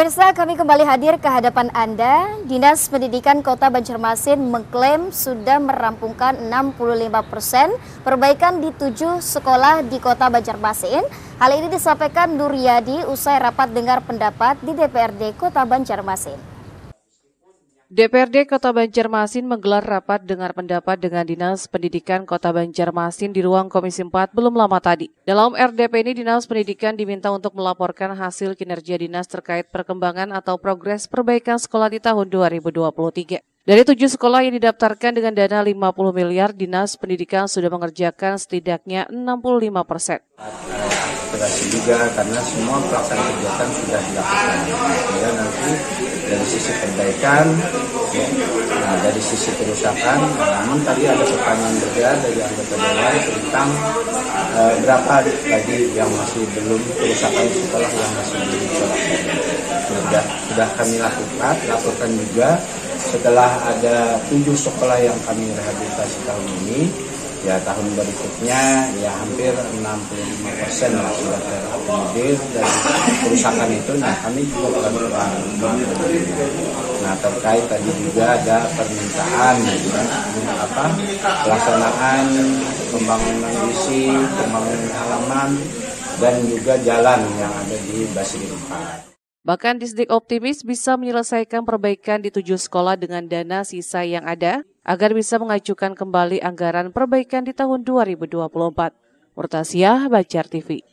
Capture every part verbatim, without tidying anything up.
Pemirsa, kami kembali hadir ke hadapan Anda. Dinas Pendidikan Kota Banjarmasin mengklaim sudah merampungkan enam puluh lima persen perbaikan di tujuh sekolah di Kota Banjarmasin. Hal ini disampaikan Nur Yadi usai rapat dengar pendapat di D P R D Kota Banjarmasin. D P R D Kota Banjarmasin menggelar rapat dengar pendapat dengan Dinas Pendidikan Kota Banjarmasin di ruang Komisi empat belum lama tadi. Dalam R D P ini, Dinas Pendidikan diminta untuk melaporkan hasil kinerja dinas terkait perkembangan atau progres perbaikan sekolah di tahun dua ribu dua puluh tiga. Dari tujuh sekolah yang didaftarkan dengan dana lima puluh miliar, Dinas Pendidikan sudah mengerjakan setidaknya enam puluh lima persen. Aspirasi juga karena semua pelaksanaan kegiatan sudah dilakukan. Ya, nanti dari sisi perbaikan, ya, nah, dari sisi kerusakan, namun tadi ada pertanyaan juga dari anggota dewan tentang uh, berapa lagi yang masih belum kerusakan sekolah yang masih belum dilakukan. Sudah sudah kami lakukan, lakukan juga setelah ada tujuh sekolah yang kami rehabilitasi tahun ini. Ya, tahun berikutnya ya hampir enam puluh lima persen lah sudah terakomodir dari kerusakan itu. Nah, kami juga melakukan. Nah, terkait tadi juga ada permintaan ya, apa pelaksanaan pembangunan visi, pembangunan halaman dan juga jalan yang ada di Basri empat. Bahkan Disdik optimis bisa menyelesaikan perbaikan di tujuh sekolah dengan dana sisa yang ada agar bisa mengajukan kembali anggaran perbaikan di tahun dua ribu dua puluh empat. Murtasyah, Banjar T V.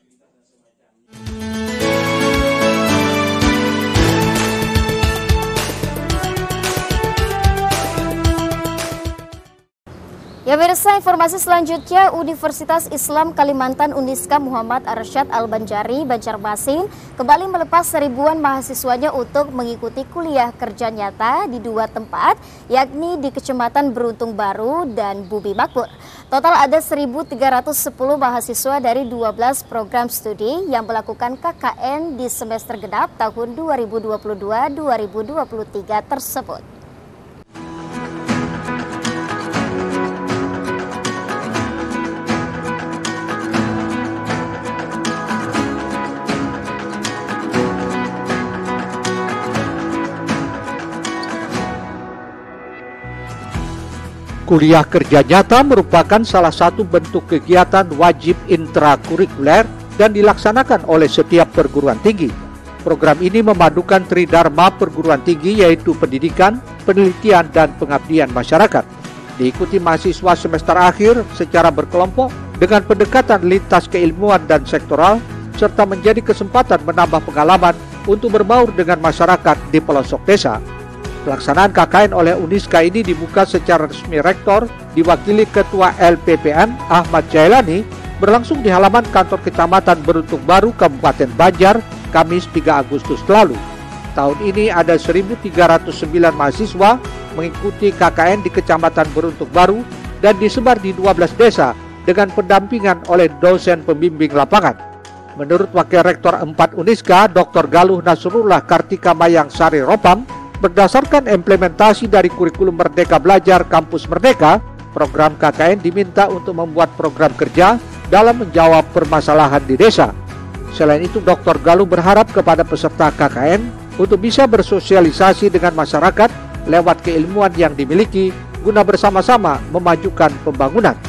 Ya pemirsa, informasi selanjutnya, Universitas Islam Kalimantan Uniska Muhammad Arsyad Al-Banjari Banjarmasin kembali melepas seribuan mahasiswanya untuk mengikuti kuliah kerja nyata di dua tempat, yakni di Kecamatan Beruntung Baru dan Bubi Makmur. Total ada seribu tiga ratus sepuluh mahasiswa dari dua belas program studi yang melakukan K K N di semester genap tahun dua ribu dua puluh dua dua ribu dua puluh tiga tersebut. Kuliah kerja nyata merupakan salah satu bentuk kegiatan wajib intrakurikuler dan dilaksanakan oleh setiap perguruan tinggi. Program ini memadukan tridharma perguruan tinggi, yaitu pendidikan, penelitian, dan pengabdian masyarakat. Diikuti mahasiswa semester akhir secara berkelompok dengan pendekatan lintas keilmuan dan sektoral, serta menjadi kesempatan menambah pengalaman untuk berbaur dengan masyarakat di pelosok desa. Pelaksanaan K K N oleh Uniska ini dibuka secara resmi Rektor diwakili Ketua L P P N Ahmad Jailani berlangsung di halaman kantor Kecamatan Beruntung Baru, Kabupaten Banjar, Kamis tiga Agustus lalu. Tahun ini ada seribu tiga ratus sembilan mahasiswa mengikuti K K N di Kecamatan Beruntung Baru dan disebar di dua belas desa dengan pendampingan oleh dosen pembimbing lapangan. Menurut Wakil Rektor empat Uniska, Doktor Galuh Nasrullah Kartika Mayang Sari Ropam, berdasarkan implementasi dari kurikulum Merdeka Belajar Kampus Merdeka, program K K N diminta untuk membuat program kerja dalam menjawab permasalahan di desa. Selain itu, Doktor Galuh berharap kepada peserta K K N untuk bisa bersosialisasi dengan masyarakat lewat keilmuan yang dimiliki guna bersama-sama memajukan pembangunan.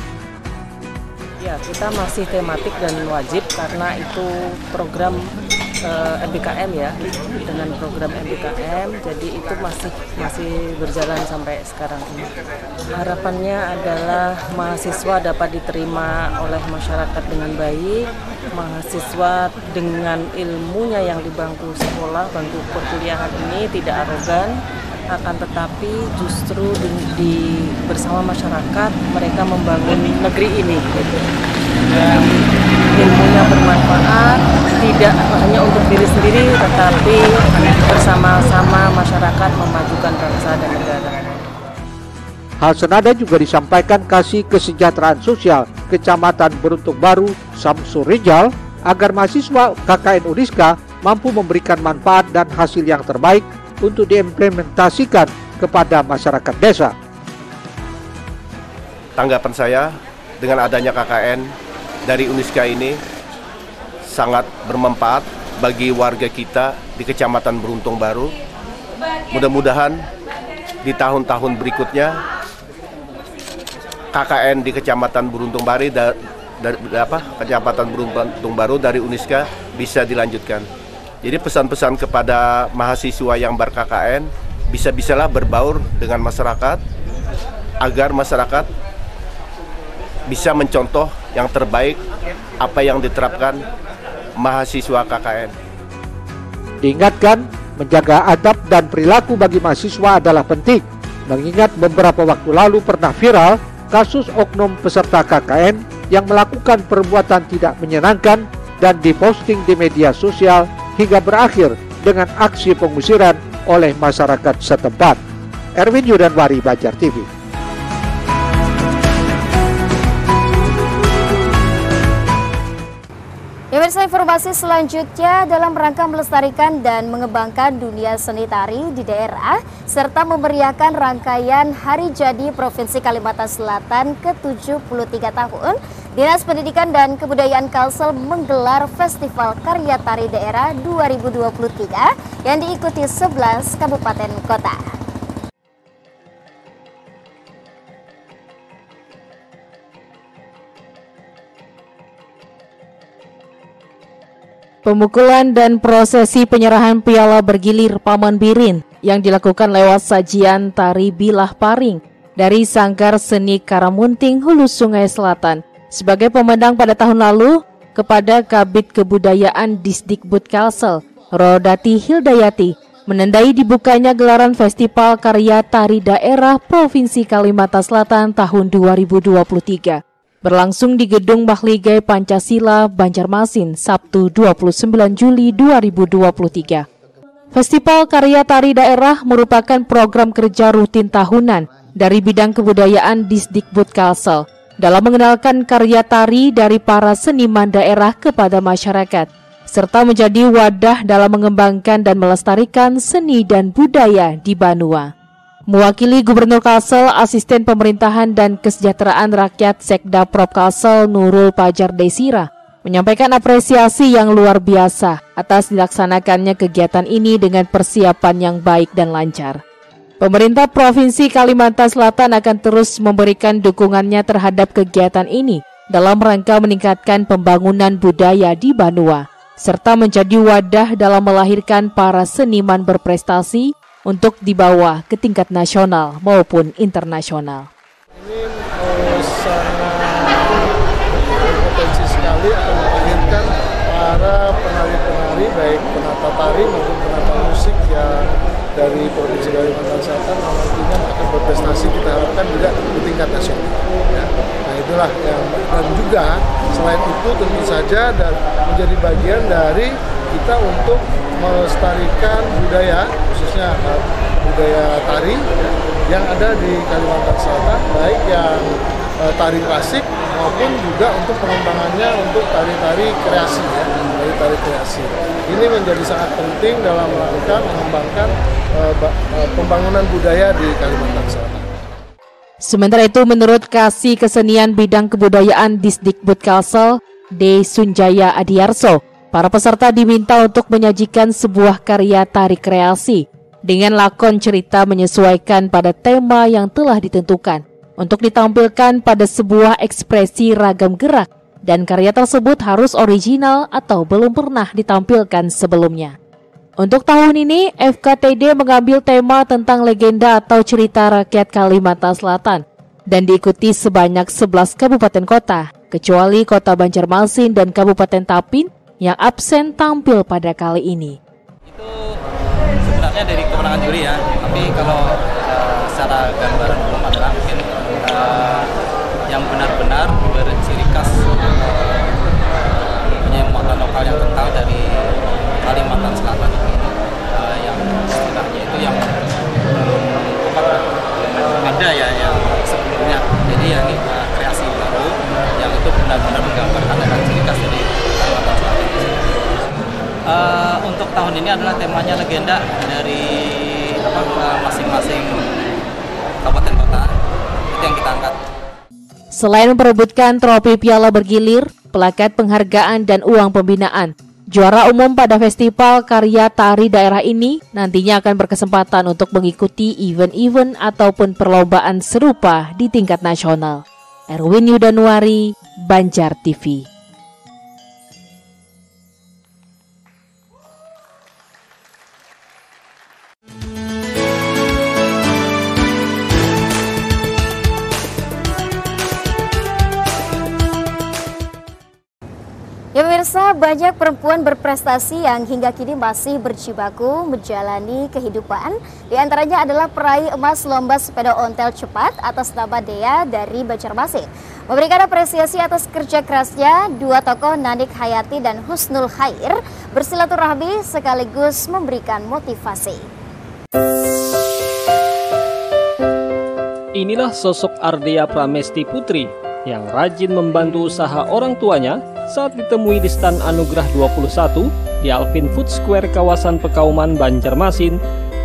Ya, kita masih tematik dan wajib karena itu program Uh, M B K M ya, dengan program M B K M, jadi itu masih masih berjalan sampai sekarang ini. Harapannya adalah mahasiswa dapat diterima oleh masyarakat dengan baik, mahasiswa dengan ilmunya yang di bangku sekolah, bangku perkuliahan ini tidak arogan, akan tetapi justru di, di bersama masyarakat mereka membangun negeri ini. Dan ilmunya bermanfaat, tidak hanya untuk diri sendiri, tetapi bersama-sama masyarakat memajukan bangsa dan negara. Hal senada juga disampaikan Kasih Kesejahteraan Sosial Kecamatan Beruntung Baru, Samsur Rijal, agar mahasiswa K K N Uniska mampu memberikan manfaat dan hasil yang terbaik untuk diimplementasikan kepada masyarakat desa. Tanggapan saya dengan adanya K K N dari Uniska ini sangat bermanfaat bagi warga kita di Kecamatan Beruntung Baru. Mudah-mudahan di tahun-tahun berikutnya K K N di Kecamatan Beruntung Baru da, da, apa Kecamatan Beruntung Baru dari Uniska bisa dilanjutkan. Jadi pesan-pesan kepada mahasiswa yang ber-K K N, bisa-bisalah berbaur dengan masyarakat agar masyarakat bisa mencontoh yang terbaik apa yang diterapkan mahasiswa K K N. Diingatkan, menjaga adab dan perilaku bagi mahasiswa adalah penting, mengingat beberapa waktu lalu pernah viral kasus oknum peserta K K N yang melakukan perbuatan tidak menyenangkan dan diposting di media sosial hingga berakhir dengan aksi pengusiran oleh masyarakat setempat. Erwin Yudanwari, Banjar T V. Pemirsa, informasi selanjutnya dalam rangka melestarikan dan mengembangkan dunia seni tari di daerah serta memeriahkan rangkaian Hari Jadi Provinsi Kalimantan Selatan ke tujuh puluh tiga tahun, Dinas Pendidikan dan Kebudayaan Kalsel menggelar Festival Karya Tari Daerah dua ribu dua puluh tiga yang diikuti sebelas kabupaten kota. Pemukulan dan prosesi penyerahan piala bergilir Paman Birin yang dilakukan lewat sajian tari bilah paring dari Sanggar Seni Karamunting, Hulu Sungai Selatan sebagai pemandang pada tahun lalu kepada Kabid Kebudayaan Disdikbud Kalsel, Rodati Hildayati, menandai dibukanya gelaran Festival Karya Tari Daerah Provinsi Kalimantan Selatan tahun dua ribu dua puluh tiga. Berlangsung di Gedung Mahligai Pancasila, Banjarmasin, Sabtu dua puluh sembilan Juli dua ribu dua puluh tiga. Festival Karya Tari Daerah merupakan program kerja rutin tahunan dari bidang kebudayaan Disdikbud Kalsel dalam mengenalkan karya tari dari para seniman daerah kepada masyarakat, serta menjadi wadah dalam mengembangkan dan melestarikan seni dan budaya di Banua. Mewakili Gubernur Kalsel, Asisten Pemerintahan dan Kesejahteraan Rakyat Sekda Prop Kalsel Nurul Pajar Desira menyampaikan apresiasi yang luar biasa atas dilaksanakannya kegiatan ini dengan persiapan yang baik dan lancar. Pemerintah Provinsi Kalimantan Selatan akan terus memberikan dukungannya terhadap kegiatan ini dalam rangka meningkatkan pembangunan budaya di Banua, serta menjadi wadah dalam melahirkan para seniman berprestasi untuk dibawa ke tingkat nasional maupun internasional. Ini oh, sangat berpotensi sekali akan melahirkan para penari-penari baik penata tari maupun penata musik yang dari Provinsi Kalimantan Selatan nantinya akan berprestasi, kita harapkan juga di tingkat nasional. Ya. Nah itulah yang, dan juga selain itu tentu saja dan menjadi bagian dari kita untuk melestarikan budaya, khususnya uh, budaya tari ya, yang ada di Kalimantan Selatan, baik yang uh, tari klasik maupun juga untuk pengembangannya untuk tari-tari kreasi, ya, tari-tari kreasi. Ini menjadi sangat penting dalam rangka mengembangkan uh, uh, pembangunan budaya di Kalimantan Selatan. Sementara itu, menurut Kasih Kesenian Bidang Kebudayaan Disdikbud Kalsel, D. Sunjaya Adiarso, para peserta diminta untuk menyajikan sebuah karya tari kreasi dengan lakon cerita menyesuaikan pada tema yang telah ditentukan untuk ditampilkan pada sebuah ekspresi ragam gerak, dan karya tersebut harus original atau belum pernah ditampilkan sebelumnya. Untuk tahun ini, F K T D mengambil tema tentang legenda atau cerita rakyat Kalimantan Selatan dan diikuti sebanyak sebelas kabupaten kota, kecuali Kota Banjarmasin dan Kabupaten Tapin yang absen tampil pada kali ini. Itu sebenarnya dari kewenangan juri ya, tapi kalau uh, secara gambaran umum adalah mungkin uh, yang benar-benar berciri khas, uh, punya muatan lokal yang kental dari Kalimantan Selatan ini, uh, yang istilahnya itu yang belum apa, ada ya yang sebelumnya. Jadi yang uh, kreasi baru yang itu benar-benar menggambarkan dengan ciri khas dari Kalimantan Selatan. Uh, untuk tahun ini adalah temanya legenda dari apa, masing-masing kabupaten kota, itu yang kita angkat. Selain memperebutkan trofi piala bergilir, plakat penghargaan dan uang pembinaan, Juara umum pada festival karya tari daerah ini nantinya akan berkesempatan untuk mengikuti event-event ataupun perlombaan serupa di tingkat nasional. Erwin Yudanuari, Banjar T V. Ya pemirsa, banyak perempuan berprestasi yang hingga kini masih berjibaku menjalani kehidupan. Di antaranya adalah peraih emas lomba sepeda ontel cepat atas nama Dea dari Banjarmasin. Memberikan apresiasi atas kerja kerasnya, dua tokoh Nanik Hayati dan Husnul Khair bersilaturahmi sekaligus memberikan motivasi. Inilah sosok Ardea Pramesti Putri yang rajin membantu usaha orang tuanya saat ditemui di Stan Anugerah dua puluh satu di Alvin Food Square kawasan Pekauman, Banjarmasin.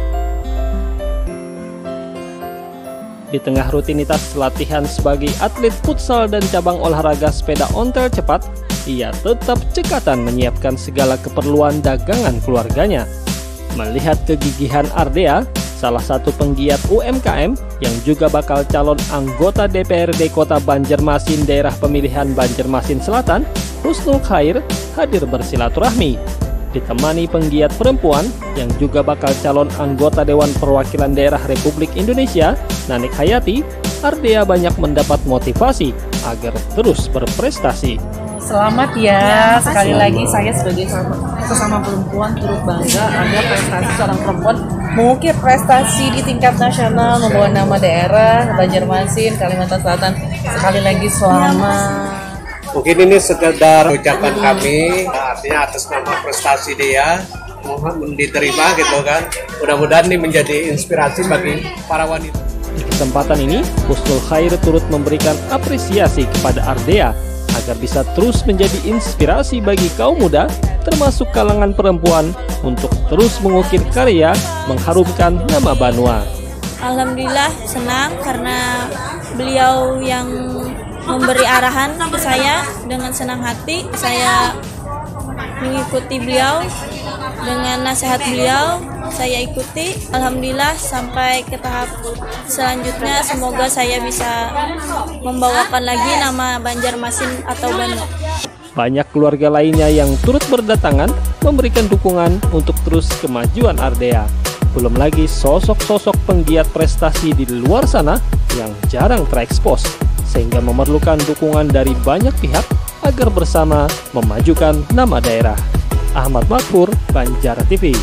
Di tengah rutinitas latihan sebagai atlet futsal dan cabang olahraga sepeda ontel cepat, ia tetap cekatan menyiapkan segala keperluan dagangan keluarganya. Melihat kegigihan Ardea, salah satu penggiat U M K M yang juga bakal calon anggota D P R D Kota Banjarmasin daerah pemilihan Banjarmasin Selatan, Husnul Khair hadir bersilaturahmi. Ditemani penggiat perempuan yang juga bakal calon anggota Dewan Perwakilan Daerah Republik Indonesia, Nanik Hayati, Ardea banyak mendapat motivasi agar terus berprestasi. Selamat ya, sekali lagi saya sebagai sesama perempuan turut bangga ada prestasi seorang perempuan mengukir prestasi di tingkat nasional, membawa nama daerah Banjarmasin, Kalimantan Selatan. Sekali lagi selamat. Mungkin ini sekedar ucapan kami, artinya atas nama prestasi dia mohon diterima gitu kan. Mudah-mudahan ini menjadi inspirasi bagi para wanita. Di kesempatan ini, Husnul Khair turut memberikan apresiasi kepada Ardea agar bisa terus menjadi inspirasi bagi kaum muda, termasuk kalangan perempuan, untuk terus mengukir karya mengharumkan nama Banua. Alhamdulillah senang karena beliau yang memberi arahan ke saya. Dengan senang hati saya mengikuti beliau, dengan nasihat beliau saya ikuti. Alhamdulillah sampai ke tahap selanjutnya, semoga saya bisa membawakan lagi nama Banjarmasin atau Banua. Banyak keluarga lainnya yang turut berdatangan memberikan dukungan untuk terus kemajuan Ardea. Belum lagi sosok-sosok penggiat prestasi di luar sana yang jarang terekspos, sehingga memerlukan dukungan dari banyak pihak agar bersama memajukan nama daerah. Ahmad Makfur, Banjar T V.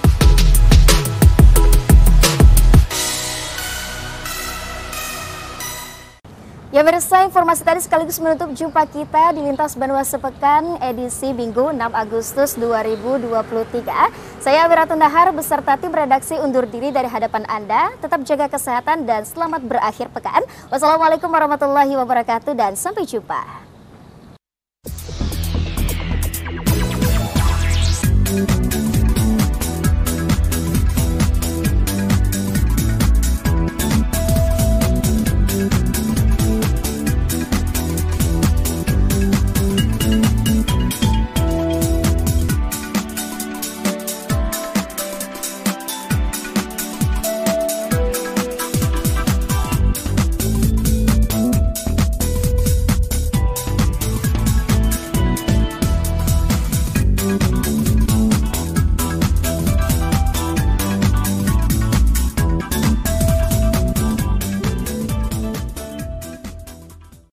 Ya pemirsa, informasi tadi sekaligus menutup jumpa kita di Lintas Banua Sepekan edisi Minggu enam Agustus dua ribu dua puluh tiga. Saya Wiratun Nahar beserta tim redaksi undur diri dari hadapan Anda. Tetap jaga kesehatan dan selamat berakhir pekan. Wassalamualaikum warahmatullahi wabarakatuh dan sampai jumpa.